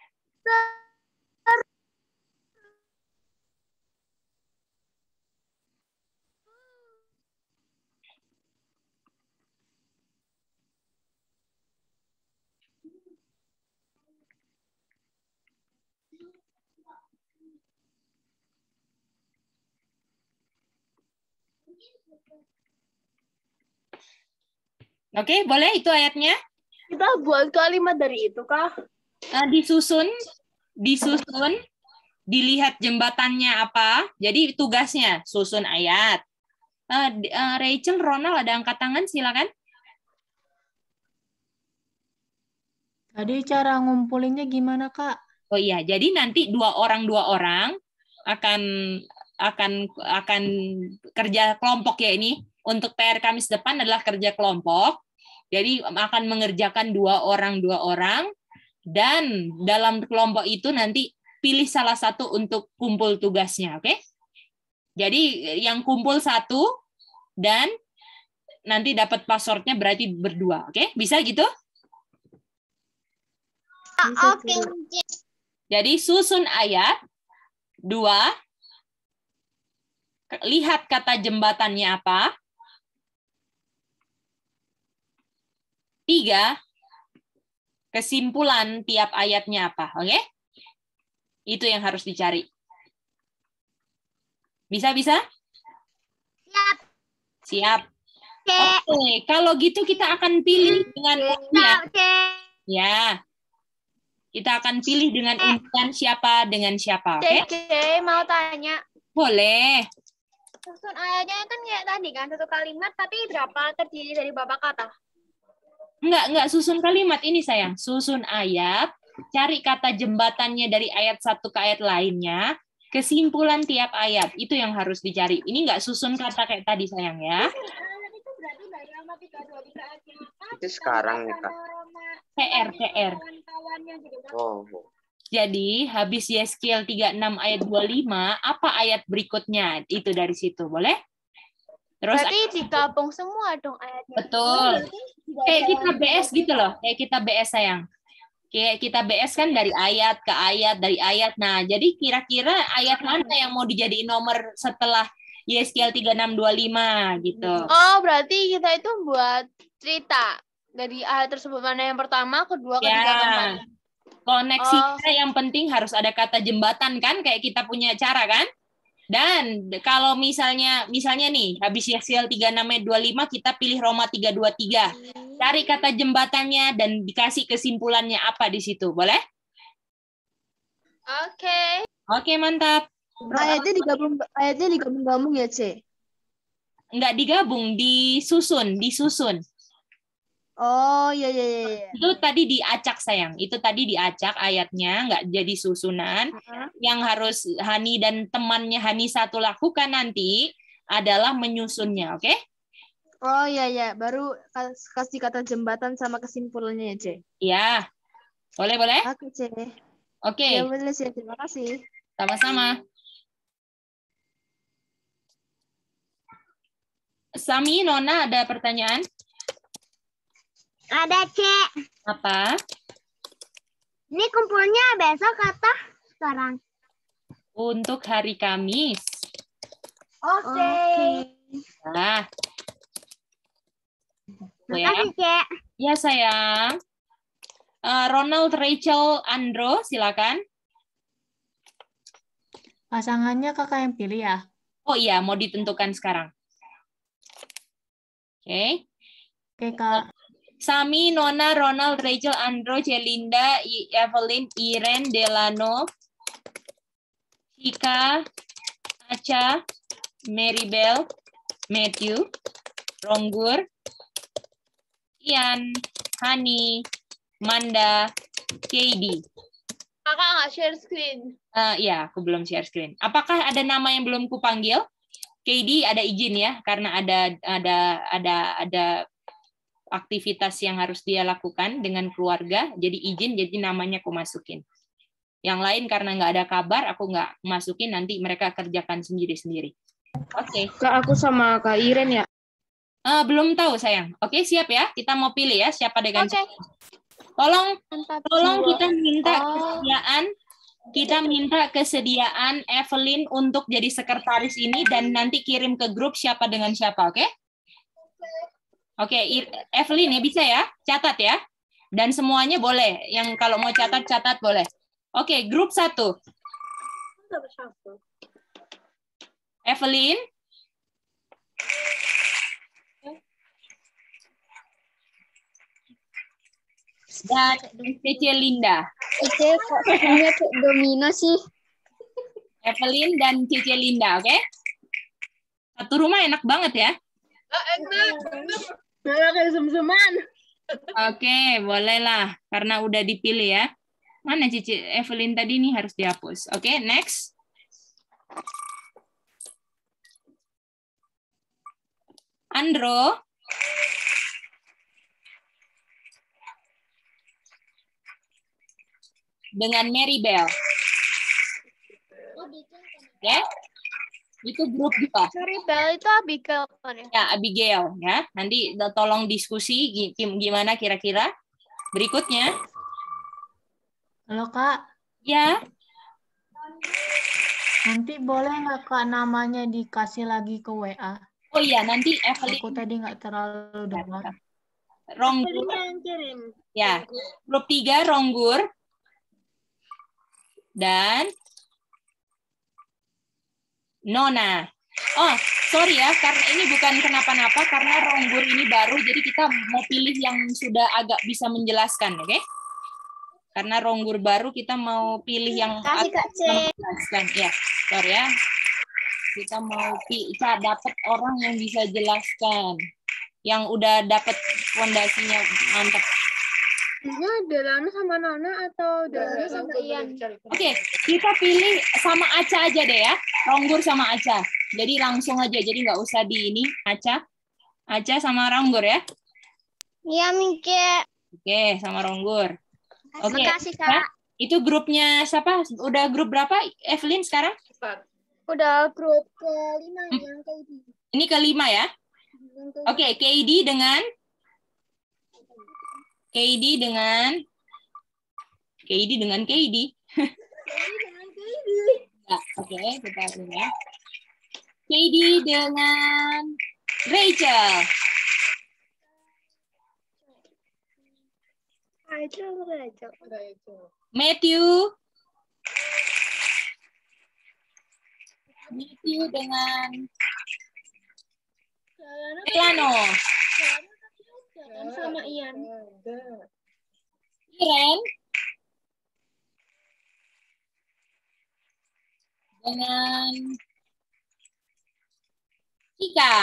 Oke, boleh itu ayatnya? Kita buat kalimat dari itu, Kak. Disusun, dilihat jembatannya apa. Jadi tugasnya susun ayat. Rachel, Ronald ada angkat tangan, silakan. Tadi cara ngumpulinnya gimana, Kak? Oh iya, jadi nanti 2 orang akan kerja kelompok ya ini. Untuk PR Kamis depan adalah kerja kelompok. Jadi akan mengerjakan 2 orang, dan dalam kelompok itu nanti pilih salah satu untuk kumpul tugasnya, oke? Jadi yang kumpul 1 dan nanti dapat passwordnya berarti berdua, oke? Bisa gitu? Oke, Mince. Jadi susun ayat 2, lihat kata jembatannya apa. 3, kesimpulan tiap ayatnya apa, oke? Itu yang harus dicari. Bisa? Siap. Oke, kalau gitu kita akan pilih dengan undian. Ya. Kita akan pilih dengan undian siapa dengan siapa, oke? Cik, mau tanya. Boleh. Susun ayatnya kan kayak tadi kan, 1 kalimat, tapi berapa terdiri dari berapa kata? Enggak susun kalimat ini sayang. Susun ayat, cari kata jembatannya dari ayat 1 ke ayat lainnya, kesimpulan tiap ayat. Itu yang harus dicari. Ini enggak susun kata kayak tadi sayang ya. Itu sekarang nih, Kak. PR. Oh. Jadi habis Yeskiel 36 ayat 25, apa ayat berikutnya? Itu dari situ, boleh? Terus Berarti digabung semua dong ayatnya. betul. Kayak kita BS gitu loh, kayak kita BS sayang. Kayak kita BS kan dari ayat ke ayat, dari ayat. Nah, jadi kira-kira ayat mana yang mau dijadiin nomor setelah Yeskiel 36:25 gitu. Oh, berarti kita itu buat cerita dari ayat tersebut, mana yang pertama, kedua, ketiga, keempat. Koneksinya yang penting harus ada kata jembatan kan, kayak kita punya cara kan. Dan kalau misalnya nih habis Yeskiel 36 ayat 25 kita pilih Roma 3:23. Cari kata jembatannya dan dikasih kesimpulannya apa di situ, boleh? Oke. Oke, mantap. Ayatnya digabung ya, C? Enggak digabung, disusun. Oh, iya. Itu tadi diacak sayang. Itu tadi diacak ayatnya, enggak jadi susunan. Yang harus Hani dan temannya Hani satu lakukan nanti adalah menyusunnya, oke? Oh, iya. Baru kasih kata jembatan sama kesimpulannya ya, C? Iya. Boleh? Oke, C. Oke. Ya, boleh, C. Terima kasih. Sama-sama. Sami, Nona, ada pertanyaan? Ada, Cek. Apa? Ini kumpulnya besok atau sekarang? Untuk hari Kamis. Oke. Nah. Makasih, Cek. Ya, sayang. Ronald, Rachel, Andro, silakan. Pasangannya kakak yang pilih ya? Oh iya, mau ditentukan sekarang. Oke. Oke, Kak. Sami, Nona, Ronald, Rachel, Andro, Celinda, Evelyn, Iren, Delano, Chika, Acha, Maribel, Matthew, Ronggur, Ian, Hani, Manda, Katie. Kakak nggak share screen. Iya, aku belum share screen. Apakah ada nama yang belum kupanggil? Katie ada izin ya, karena ada aktivitas yang harus dia lakukan dengan keluarga, jadi izin, jadi namanya aku masukin. Yang lain karena nggak ada kabar, aku nggak masukin, nanti mereka kerjakan sendiri-sendiri. Oke. Kak, aku sama Kak Iren ya? Belum tahu sayang. Oke, siap ya. Kita mau pilih ya siapa dengan siapa. Tolong kita minta kesediaan Evelyn untuk jadi sekretaris ini dan nanti kirim ke grup siapa dengan siapa, oke? Oke, Evelyn ya bisa ya, catat ya. Dan semuanya boleh. Yang kalau mau catat boleh. Oke, grup 1. Evelyn. Dan Cece Linda. Cece kok sebenarnya kayak domino sih? Evelyn dan Cece Linda, oke? Satu rumah enak banget ya. Kayak sem-seman. Oke, bolehlah. Karena udah dipilih ya. Mana Cici Evelyn tadi nih harus dihapus. Oke, next. Andro. Dengan Maribel. Ya. Itu grup 2. Maribel itu Abigail kan ya? Ya, Abigail ya. Nanti tolong diskusi gimana kira-kira berikutnya. Halo, Kak. Ya. Nanti boleh nggak, Kak, namanya dikasih lagi ke WA? Oh iya, nanti Evelyn. Aku tadi nggak terlalu dengar. Ronggur. Yang kirim. Ya. Grup 3 Ronggur. Dan Nona. Oh, sorry ya, karena ini bukan kenapa-napa, karena Ronggur ini baru, jadi kita mau pilih yang sudah agak bisa menjelaskan, oke? Karena Ronggur baru, kita mau pilih yang agak bisa menjelaskan. Ya, sorry ya. Kita mau dapat orang yang bisa jelaskan, yang udah dapat fondasinya mantap. Ini Delano sama Nona atau Delano sama Ian? Oke, kita pilih sama Aca aja deh ya. Ronggur sama Aca. Jadi langsung aja, jadi nggak usah di ini. Aca sama Ronggur ya. Iya, Mingke. Oke, sama Ronggur. Oke. Makasih, Kak. Itu grupnya siapa? Udah grup berapa, Evelyn sekarang? Udah grup ke-5 yang KD. Ini ke-5 ya? Oke, KD dengan KD. Ya, oke, kita lihat ya. KD dengan Rachel. Matthew dengan Delano. Sama Ian. Iren dengan Ika.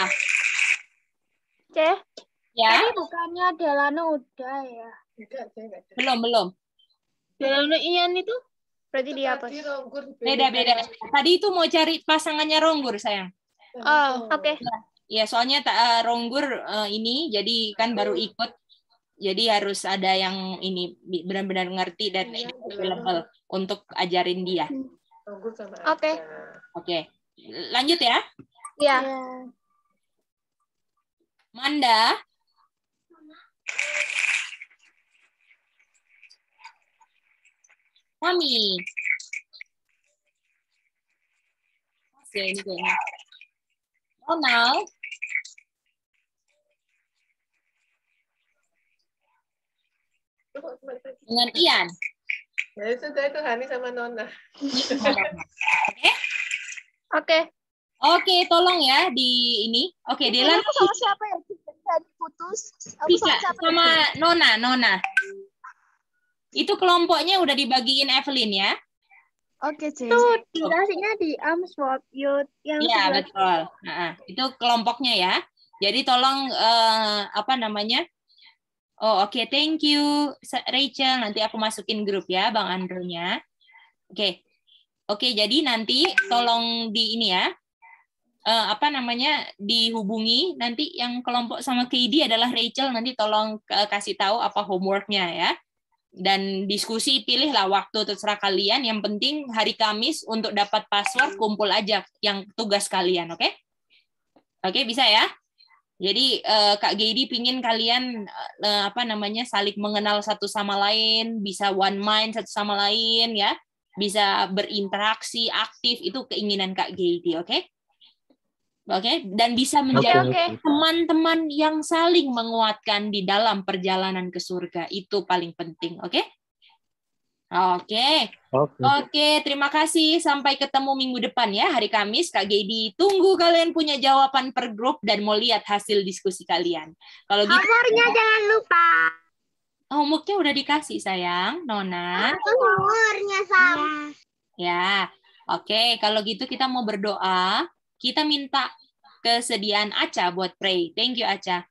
Ya. Tadi bukannya Delano udah ya? Belum. Delano Ian itu Berarti dihapus. Beda. Tadi itu mau cari pasangannya Ronggur, sayang. Oh, oke. Ya, soalnya Ronggur ini jadi kan baru ikut. Jadi harus ada yang ini benar-benar ngerti dan available untuk ajarin dia. Oke. Lanjut ya. Iya. Manda. Mami. Oke, ini kayaknya. Ronald. Dengan Ian. Ya sudah, itu Hani sama Nona. Oke, tolong ya di ini. Oke, Delano. Aku sama siapa ya? Tadi putus. Bisa sama Nona. Itu kelompoknya udah dibagiin Evelyn ya. Oke, C. Itu dikasihnya di Amswap Youth yang Iya, betul. Nah, itu kelompoknya ya. Jadi tolong apa namanya? Oh, oke, thank you Rachel. Nanti aku masukin grup ya, Bang Andrew-nya. Oke, jadi nanti tolong di ini ya. Apa namanya? Dihubungi nanti yang kelompok sama KD adalah Rachel, nanti tolong kasih tahu apa homework-nya ya. Dan diskusi, pilihlah waktu terserah kalian. Yang penting hari Kamis untuk dapat password kumpul aja yang tugas kalian, oke? Oke, bisa ya? Jadi Kak Gedi pingin kalian apa namanya saling mengenal satu sama lain, bisa one mind satu sama lain ya, bisa berinteraksi aktif, itu keinginan Kak Gedi, oke? Oke, dan bisa menjadi teman-teman yang saling menguatkan di dalam perjalanan ke surga, itu paling penting, oke? Oke, terima kasih. Sampai ketemu minggu depan ya, hari Kamis. Kak Gedi tunggu kalian punya jawaban per grup dan mau lihat hasil diskusi kalian. Kalau gitu, homeworknya jangan lupa. Homeworknya udah dikasih, sayang, Nona. Homeworknya sama. Ya, oke. Kalau gitu kita mau berdoa. Kita minta kesediaan Aca buat pray. Thank you, Aca.